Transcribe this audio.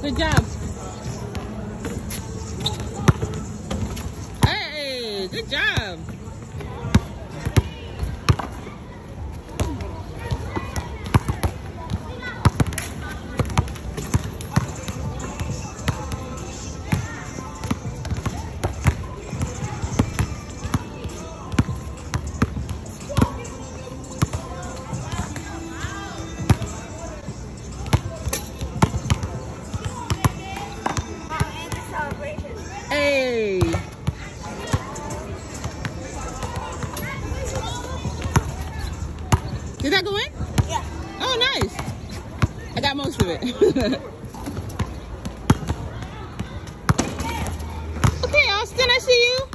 Good job. Hey, good job. Hey. Did that go in? Yeah. Oh, nice. I got most of it. Okay, Austin, I see you.